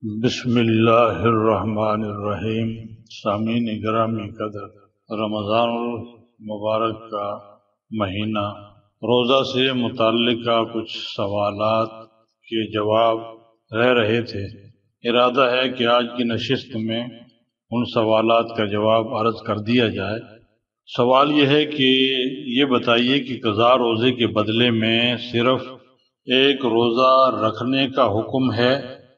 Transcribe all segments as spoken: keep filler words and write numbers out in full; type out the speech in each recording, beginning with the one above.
بسم اللہ الرحمن الرحیم۔ سامعین گرامی قدر، رمضان المبارک کا مہینہ، روزہ سے متعلقہ کچھ سوالات کے جواب رہ رہے تھے۔ ارادہ ہے کہ آج کی نشست میں ان سوالات کا جواب عرض کر دیا جائے۔ سوال یہ ہے کہ یہ بتائیے کہ قضا روزے کے بدلے میں صرف ایک روزہ رکھنے کا حکم ہے،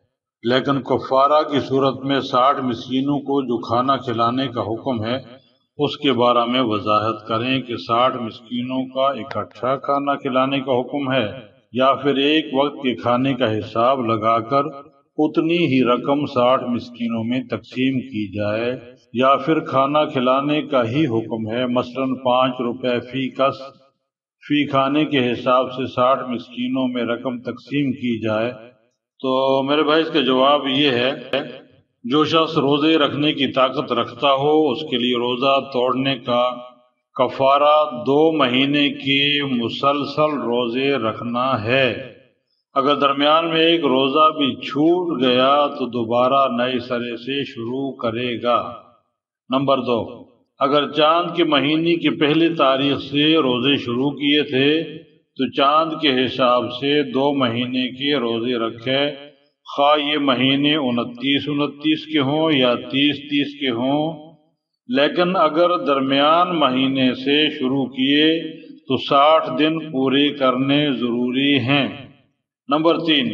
لیکن کفارہ کی صورت میں ساٹھ مسکینوں کو جو کھانا کھلانے کا حکم ہے، اس کے بارے میں وضاحت کریں کہ ساٹھ مسکینوں کا اکٹھا کھانا کھلانے کا حکم ہے یا پھر ایک وقت کے کھانے کا حساب لگا کر اتنی ہی رقم ساٹھ مسکینوں میں تقسیم کی جائے، یا پھر کھانا کھلانے کا ہی حکم ہے، مثلاً پانچ روپے فی کس فی کھانے کے حساب سے ساٹھ مسکینوں میں رقم تقسیم کی جائے۔ تو میرے بھائی اس کا جواب یہ ہے، جو شخص روزے رکھنے کی طاقت رکھتا ہو اس کے لیے روزہ توڑنے کا کفارہ دو مہینے کے مسلسل روزے رکھنا ہے۔ اگر درمیان میں ایک روزہ بھی چھوٹ گیا تو دوبارہ نئے سرے سے شروع کرے گا۔ نمبر دو، اگر چاند کے مہینے کی پہلی تاریخ سے روزے شروع کیے تھے تو چاند کے حساب سے دو مہینے کے روزے رکھے، خواہ یہ مہینے انتیس انتیس کے ہوں یا تیس تیس کے ہوں، لیکن اگر درمیان مہینے سے شروع کیے تو ساٹھ دن پورے کرنے ضروری ہیں۔ نمبر تین،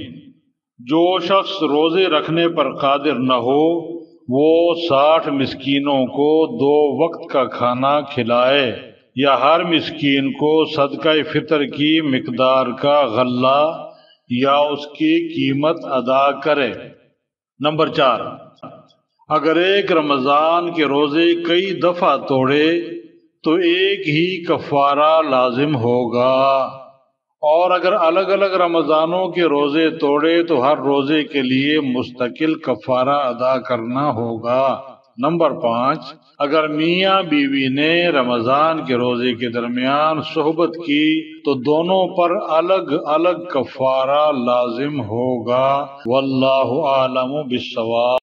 جو شخص روزے رکھنے پر قادر نہ ہو وہ ساٹھ مسکینوں کو دو وقت کا کھانا کھلائے یا ہر مسکین کو صدقہ فطر کی مقدار کا غلہ یا اس کی قیمت ادا کرے۔ نمبر چار، اگر ایک رمضان کے روزے کئی دفعہ توڑے تو ایک ہی کفارہ لازم ہوگا، اور اگر الگ الگ رمضانوں کے روزے توڑے تو ہر روزے کے لیے مستقل کفارہ ادا کرنا ہوگا۔ نمبر پانچ، اگر میاں بیوی نے رمضان کے روزے کے درمیان صحبت کی تو دونوں پر الگ الگ کفارہ لازم ہوگا۔ واللہ اعلم بالصواب۔